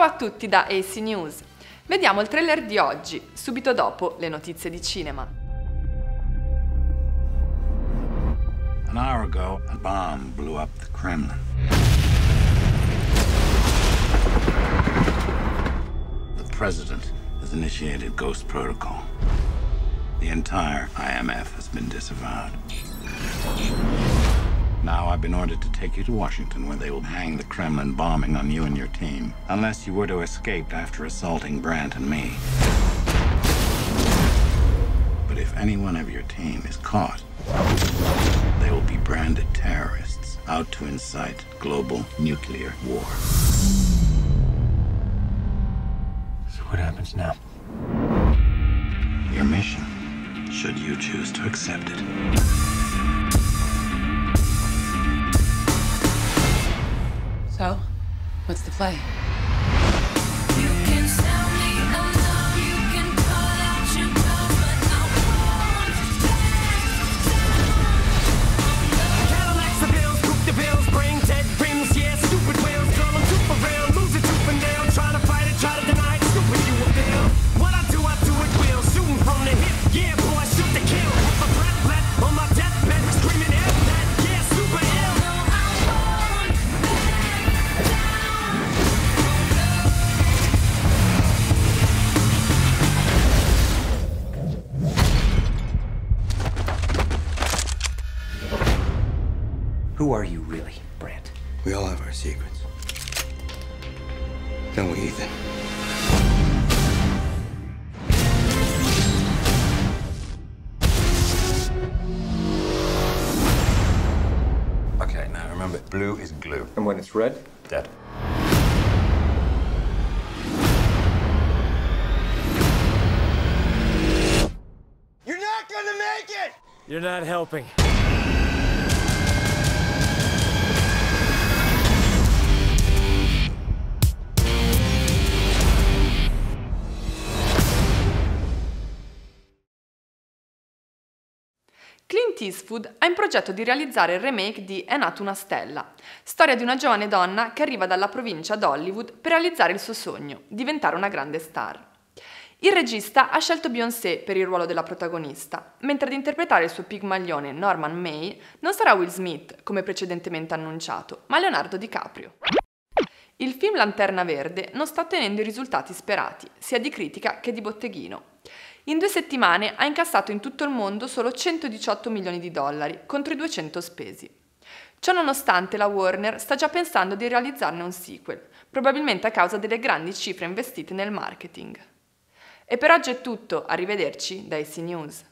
Ciao a tutti da AC News. Vediamo il trailer di oggi, subito dopo le notizie di cinema. An hour ago, a bomb blew up the Kremlin. The president has initiated Ghost Protocol. The entire IMF has been disavowed. Now I've been ordered to take you to Washington, where they will hang the Kremlin bombing on you and your team, unless you were to escape after assaulting Brandt and me. But if any one of your team is caught, they will be branded terrorists out to incite global nuclear war. So what happens now? Your mission, should you choose to accept it. So, what's the play? Who are you really, Brandt? We all have our secrets. Don't we, Ethan? Okay, now remember, blue is glue. And when it's red? Dead. You're not gonna make it! You're not helping. Clint Eastwood ha in progetto di realizzare il remake di È nata una stella, storia di una giovane donna che arriva dalla provincia ad Hollywood per realizzare il suo sogno, diventare una grande star. Il regista ha scelto Beyoncé per il ruolo della protagonista, mentre ad interpretare il suo pigmaglione Norman May non sarà Will Smith, come precedentemente annunciato, ma Leonardo DiCaprio. Il film Lanterna Verde non sta ottenendo i risultati sperati, sia di critica che di botteghino. In 2 settimane ha incassato in tutto il mondo solo 118 milioni di dollari contro i 200 spesi. Ciò nonostante la Warner sta già pensando di realizzarne un sequel, probabilmente a causa delle grandi cifre investite nel marketing. E per oggi è tutto, arrivederci da AC News.